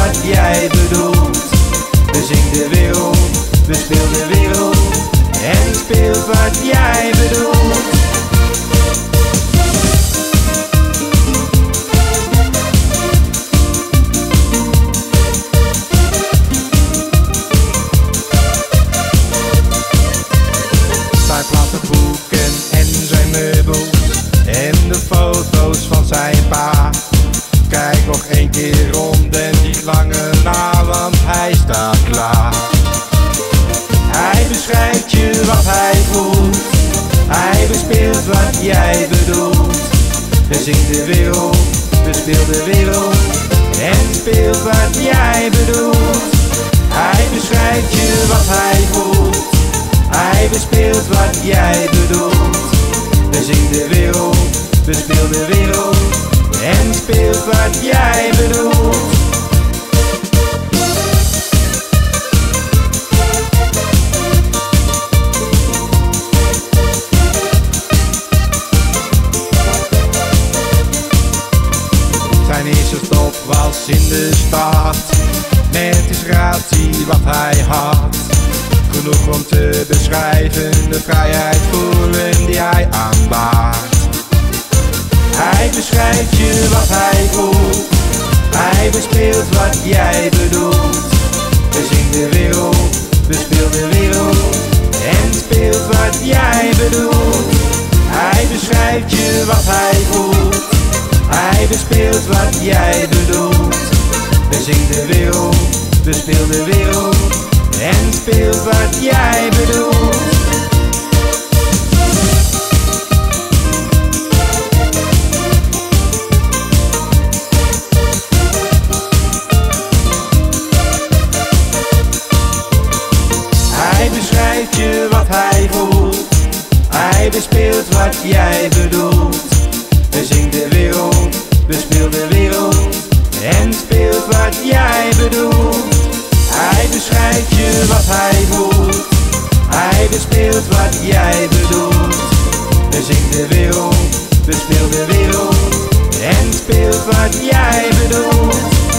wat jij bedoelt. Bezingt de wereld, bespeelt de wereld en speelt wat jij bedoelt. Zij plaatst de boeken en zijn meubels en de foto's van zijn pa. Kijk nog één keer rond en niet langer na, want hij staat klaar. Hij beschrijft je wat hij voelt, hij bespeelt wat jij bedoelt. Bezingt de wereld, bespeelt de wereld en speelt wat jij bedoelt. Hij beschrijft je wat hij voelt, hij bespeelt wat jij bedoelt. Bezingt de wereld, bespeelt de wereld en speelt wat jij bedoelt. Zijn eerste stop was in de stad, met inspiratie wat hij had. Genoeg om te beschrijven de vrijheid voelen die hij aanbaart. Hij beschrijft je wat hij voelt, hij bespeelt wat jij bedoelt. Bezingt de wereld, bespeelt de wereld en speelt wat jij bedoelt. Hij beschrijft je wat hij voelt, hij bespeelt wat jij bedoelt. Bezingt de wereld, bespeelt de wereld en speelt wat jij bedoelt. Hij beschrijft je wat hij voelt, hij bespeelt wat jij bedoelt. Bezingt de wereld, bespeelt de wereld en speelt wat jij bedoelt. Hij beschrijft je wat hij voelt, hij bespeelt wat jij bedoelt. Bezingt de wereld, bespeelt de wereld en speelt wat jij bedoelt.